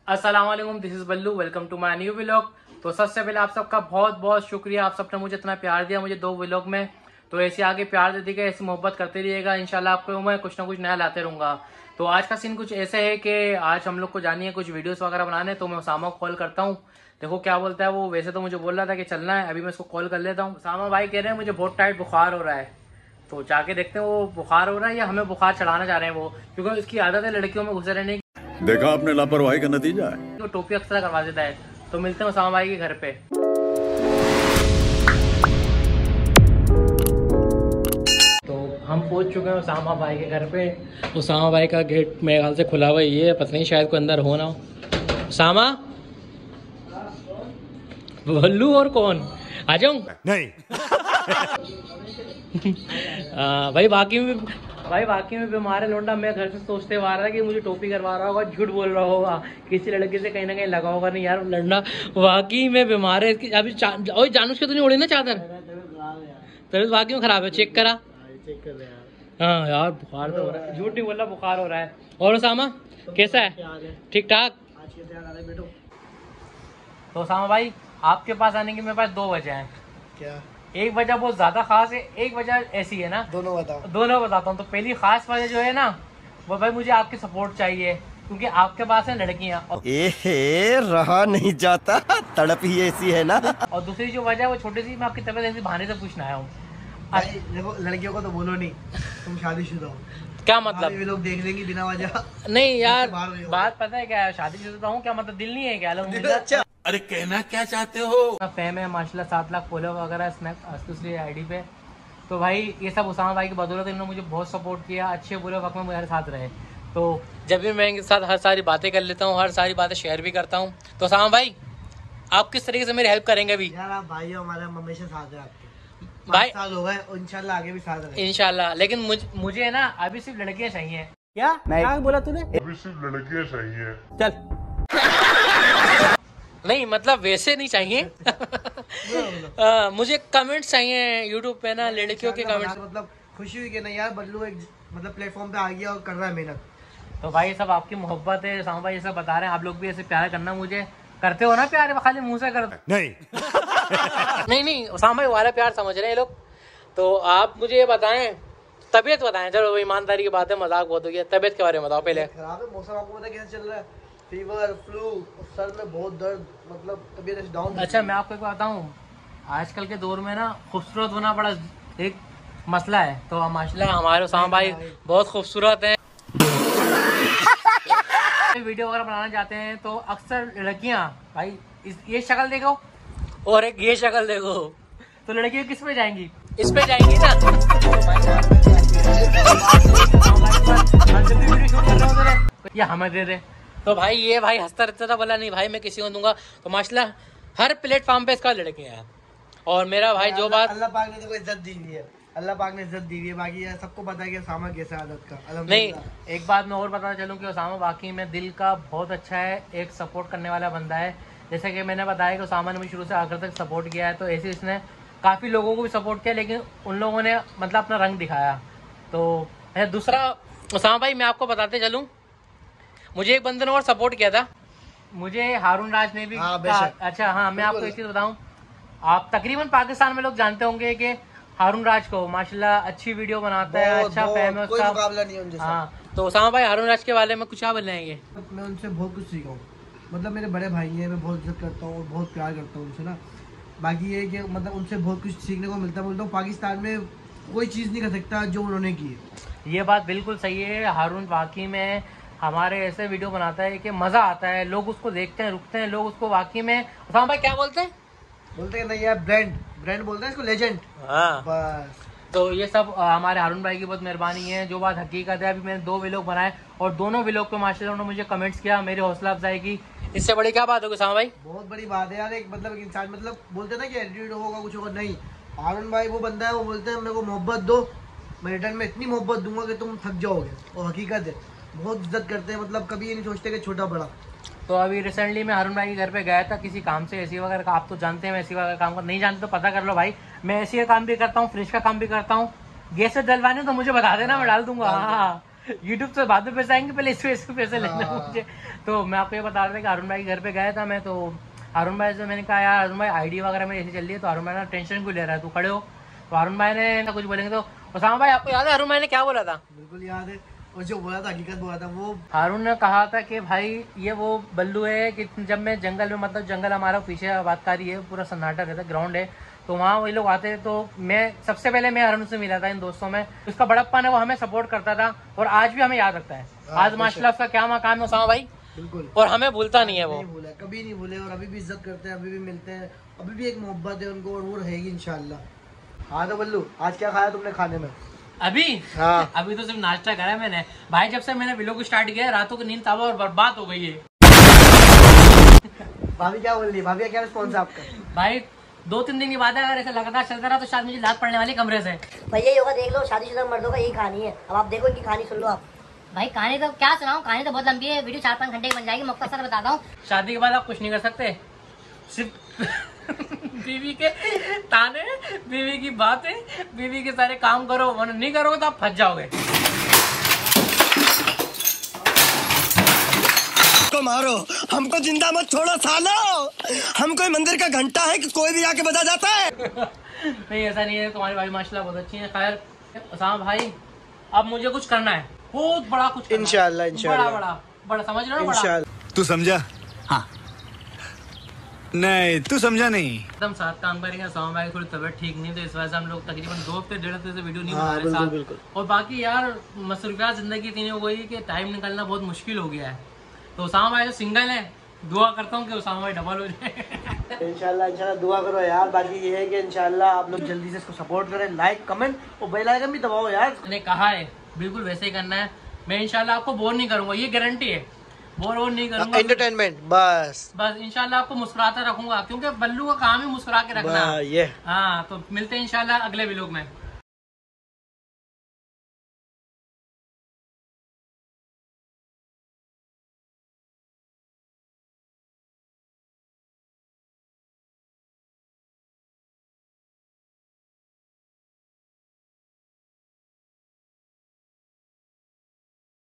अस्सलाम वालेकुम, this is Ballu. Welcome to my new vlog. तो सबसे पहले आप सबका बहुत बहुत शुक्रिया, आप सबने मुझे इतना प्यार दिया मुझे 2 व्लॉग में। तो ऐसे आगे प्यार दे दीजिएगा, ऐसी मोहब्बत करते रहिएगा। इंशाल्लाह आपको मैं कुछ ना कुछ नया लाते रहूंगा। तो आज का सीन कुछ ऐसे है कि आज हम लोग को जानी है कुछ वीडियोस वगैरह बनाने। तो मैं उसामा को कॉल करता हूँ, देखो क्या बोलता है वो। वैसे तो मुझे बोल रहा था कि चलना है, अभी मैं उसको कॉल कर लेता हूँ। उसामा भाई कह रहे हैं मुझे बहुत टाइट बुखार हो रहा है, तो जाके देखते हैं वो बुखार हो रहा है या हमें बुखार चढ़ाना चाह रहे हैं वो, क्योंकि उसकी आदत है लड़कियों में घुसे रहने की। देखा आपने लापरवाही का नतीजा है। वो टोपी अक्सर करवा देता है। तो मिलते हैं उसामा भाई के घर पे। तो हम पहुंच चुके हैं उसामा भाई के घर पे। उसामा भाई का गेट मेरे ख्याल से खुला हुआ ही है, पता नहीं शायद कोई अंदर हो ना हो। उसामा, भल्लू और कौन, आ जाऊं? नहीं। भाई बाकी में बीमार है लौंडा। मैं घर से सोचते हुआ रहा कि मुझे टोपी करवा रहा होगा, झूठ बोल रहा होगा, किसी लड़के से कहीं ना कहीं लगा होगा। नहीं यार, लौंडा वाकई में बीमार है। अभी जानूश के तो नहीं उड़ी ना चादर, तबीयत वाकई में खराब है। चेक करा? चेक कर रहे हैं। हाँ यार, बुखार तो हो रहा है, झूठ नहीं बोल रहा, बुखार हो रहा है। और उसामा कैसा है? ठीक ठाक। तो उसामा भाई, आपके पास आने की मेरे पास 2 वजह है। क्या? एक वजह बहुत ज्यादा खास है, एक वजह ऐसी है ना। दोनों बताओ। दोनों बताता हूँ। तो पहली खास वजह जो है ना, वो भाई मुझे आपकी सपोर्ट चाहिए, क्योंकि आपके पास है लड़कियां रहा नहीं जाता, तड़प ही ऐसी है ना। और दूसरी जो वजह है वो छोटी सी, मैं आपकी तबीयत ऐसी बहाने से पूछना आया हूँ। देखो, लड़कियों को तो बोलो नहीं तुम शादीशुदा हो। क्या मतलब? ये लोग देख लेंगे बिना वजह। नहीं यार, बात पता है क्या है, शादीशुदा हूँ क्या मतलब दिल नहीं है क्या? अच्छा, अरे कहना क्या चाहते हो? फेम है माशाल्लाह, 7 लाख फॉलो वगैरह स्नैप दूसरी आईडी पे। तो भाई ये सब उसामा भाई की बदौलत, इन्होंने मुझे बहुत सपोर्ट किया, अच्छे बुरे वक्त में मेरे साथ रहे। तो जब भी मैं इनके साथ हर सारी बातें कर लेता हूँ, हर सारी बातें शेयर भी करता हूँ। तो उसामा भाई, आप किस तरीके से मेरी हेल्प करेंगे अभी? यार आप भाई हो, हमारे हमेशा साथ है आपके। भाई 5 साल हो गए, इंशाल्लाह आगे भी साथ रहेंगे। इंशाल्लाह। लेकिन मुझे ना अभी सिर्फ लड़कियां चाहिए। क्या बोला तूने? अभी सिर्फ लड़कियां चाहिए। चल नहीं मतलब वैसे नहीं चाहिए। मुझे कमेंट्स चाहिए यूट्यूब पे ना, लड़कियों के कमेंट्स। मतलब खुशी हुई कि नहीं यार, बल्लू एक मतलब प्लेटफॉर्म पे आ गया और कर रहा है मेहनत। तो भाई सब आपकी मोहब्बत है, उसामा भाई ये सब बता रहे हैं। आप लोग भी ऐसे प्यार करना, मुझे करते हो ना प्यार, खाली मुंह से कर नहीं। नहीं उसामा भाई वाला प्यार समझ रहे हैं लोग। तो आप मुझे ये बताएं, तबीयत बताएं। चलो ईमानदारी की बात है, मजाक बहुत हो गया। तबीयत के बारे में बताओ पहले। खराब है मौसम, आपको पता कैसे चल रहा है? फीवर, फ्लू, सर में बहुत दर्द, मतलब तबीयत डाउन। अच्छा मैं आपको एक बात बताऊं, आजकल के दौर में ना खूबसूरत होना बड़ा एक मसला है। तो माशाल्लाह हमारे उसामा भाई बहुत खूबसूरत हैं। वीडियो वगैरह बनाना चाहते हैं तो अक्सर लड़कियां भाई ये शक्ल देखो और एक ये शक्ल देखो, तो लड़कियां किस पे जाएंगी? इस पे जाएंगी ना। या हमें दे दे। तो भाई ये भाई हंसता रहता था, बोला नहीं भाई मैं किसी को दूंगा। तो माशाल्लाह हर प्लेटफॉर्म पे इसका लड़कियां हैं। और मेरा भाई जो बात, अल्लाह पाक ने तो इज्जत दी हुई है, अल्लाह पाक ने इज्जत दी हुई है। बाकी ये सबको पता है कि उसामा कैसा आदत का। नहीं एक बात मैं और बताना चलूँ कि उसामा वाकई में दिल का बहुत अच्छा है, एक सपोर्ट करने वाला बंदा है। जैसे कि मैंने बताया कि उसामा ने मुझे शुरू से आखिर तक सपोर्ट किया है, तो ऐसे इसने काफ़ी लोगों को भी सपोर्ट किया, लेकिन उन लोगों ने मतलब अपना रंग दिखाया। तो दूसरा उसामा भाई मैं आपको बताते चलूँ, मुझे एक बंदे ने और सपोर्ट किया था, मुझे हारून राज ने भी। अच्छा हाँ, मैं आपको एक चीज़ बताऊँ, आप तकरीबन पाकिस्तान में लोग जानते होंगे कि हारून राज को माशाल्लाह अच्छी वीडियो बनाता है, अच्छा फैम है उसका, कोई मुकाबला नहीं है उनके साथ। हाँ तो उसामा भाई हारून राज के बारे में कुछ क्या बोलेंगे? मैं उनसे बहुत कुछ सीखा हूँ, मतलब मेरे बड़े भाई हैं, मैं बहुत इज्जत करता हूँ और बहुत प्यार करता हूँ उनसे ना। बाकी ये कि मतलब उनसे बहुत कुछ सीखने को मिलता है। बोलता हूँ पाकिस्तान में कोई चीज़ नहीं कर सकता जो उन्होंने की है। ये बात बिल्कुल सही है। हारून वाकई में हमारे ऐसे वीडियो बनाता है कि मज़ा आता है, लोग उसको देखते हैं, रुकते हैं लोग उसको। वाकई में उसामा भाई क्या बोलते हैं? बोलते हैं नहीं यार, ब्रांड बोलते हैं इसको, लेजेंड। हाँ बस। तो ये सब हमारे हारून भाई की बहुत मेहरबानी है। जो बात हकीकत है, अभी मैंने 2 व्लॉग बनाए और दोनों व्लॉग पे माशाल्लाह उन्होंने मुझे कमेंट्स किया, मेरी हौसला अफजाई की। इससे बड़ी क्या बात होगी उसामा भाई? बहुत बड़ी बात है यार। एक मतलब एक इंसान, मतलब बोलते हैं ना कि एटीट्यूड होगा कुछ होगा, नहीं। हारून भाई वो बंदा है, वो बोलते हैं मेरे को मोहब्बत दो, मैं रिटर्न में इतनी मोहब्बत दूंगा कि तुम थक जाओगे। और हकीकत है, बहुत इज्जत करते हैं, मतलब कभी ये नहीं सोचते कि छोटा बड़ा। तो अभी रिसेंटली मैं हारून भाई के घर पे गया था किसी काम से, एसी वगैरह का। आप तो जानते हैं मैं एसी वगैरह काम कर, नहीं जानते तो पता कर लो भाई। मैं एसी का काम भी करता हूँ, फ्रिज का काम भी करता हूँ। गैस से डलवाने तो मुझे बता देना, मैं डाल दूंगा। हाँ यूट्यूब से बाद में पैसे आएंगे, पहले इससे पैसे लेना हाँ। मुझे। तो मैं आपको ये बता रहा था कि हारून भाई के घर पे गया था मैं, तो हारून भाई से मैंने कहा यार हारून भाई आईडी वगैरह में ऐसी चल रही है, तो हारून भाई ना टेंशन क्यों ले रहा है, तू खड़े हो। तो हारून भाई ने ना कुछ बोलेंगे तो उसामा भाई आपको याद है हारून भाई ने क्या बोला था? बिल्कुल याद है, और जो बोला था हकीकत बोला था वो। हारून ने कहा था कि भाई ये वो बल्लू है कि जब मैं जंगल में, मतलब जंगल हमारा पीछे आबादकारी है, पूरा सन्नाटा रहता है, ग्राउंड है, तो वहाँ वही लोग आते हैं। तो मैं सबसे पहले मैं हारून से मिला था इन दोस्तों में, उसका बड़प्पन है, वो हमें सपोर्ट करता था और आज भी हमें याद रखता है। आज माशाल्लाह उसका क्या मकाम है उसामा भाई, बिल्कुल और हमें भूलता नहीं है वो। नहीं भूला, कभी नहीं भूले, और अभी भी इज्जत करते हैं, अभी भी मिलते हैं, अभी भी एक मोहब्बत है उनको, और वो रहेगी इंशाल्लाह। हाँ तो बल्लू, आज क्या खाया तुमने खाने में? अभी हाँ। अभी तो सिर्फ नाश्ता करा है मैंने भाई। जब से मैंने व्लॉग को स्टार्ट किया है, रातों की नींद ताबा और बर्बाद हो गई है। भाभी क्या बोल रही है? भाभी का क्या रिस्पॉन्स है आपका? भाई 2-3 दिन की बात है, अगर ऐसे लगातार चलता रहा तो शायद मुझे लात पड़ने वाली कमरे से। भैया योगा देख लो, शादीशुदा मर्दों का यही कहानी है। अब आप देखो इनकी कहानी सुन लो आप। भाई कहानी तो क्या सुनाऊं, कहानी तो बहुत लंबी है, वीडियो 4-5 घंटे की बन जाएगी। मुख्तसर बताता हूँ। शादी के बाद आप कुछ नहीं कर सकते, सिर्फ बीवी के ताने, बीवी की बातें, बीवी के सारे काम करो, वरना नहीं करोगे तो आप फंस जाओगे। को मारो, हमको जिंदा मत छोड़ो सालो। हम कोई मंदिर का घंटा है कि कोई भी आके बजा जाता है। नहीं ऐसा नहीं है, तुम्हारी भाई माशाल्लाह बहुत अच्छी है। खैर उसामा भाई, अब मुझे कुछ करना है, बहुत बड़ा कुछ करना है। इंशाल्लाह, इंशाल्लाह। बड़ा समझ रहे हो ना, बड़ा तू समझा? हाँ। नहीं तू समझा नहीं। एकदम साथ काम करेंगे। उसामा भाई की थोड़ी तबीयत ठीक नहीं, तो इस वजह से हम लोग तकरीबन 2 हफ्ते 1.5 हफ्ते से वीडियो नहीं बना रहे साथ। बिल्कुल। और बाकी यार मसरूफियात जिंदगी इतनी हो गई कि टाइम निकलना बहुत मुश्किल हो गया है। तो उसामा भाई जो सिंगल है, दुआ करता हूँ कि उसामा भाई डबल हो जाए। इंशाल्लाह इंशाल्लाह दुआ करो यार। बाकी ये है कि इंशाल्लाह आप लोग जल्दी से इसको सपोर्ट करें, लाइक कमेंट और बेल आइकन भी दबाओ यार। मैंने कहा है बिल्कुल वैसे ही करना है। मैं इंशाल्लाह आपको बोर नहीं करूंगा, ये गारंटी है, बोर नहीं करूंगा। एंटरटेनमेंट बस इंशाल्लाह आपको मुस्कुराता रखूंगा, क्योंकि बल्लू का काम है मुस्कुरा के रखना। ये हाँ तो मिलते हैं इंशाल्लाह अगले व्लॉग में।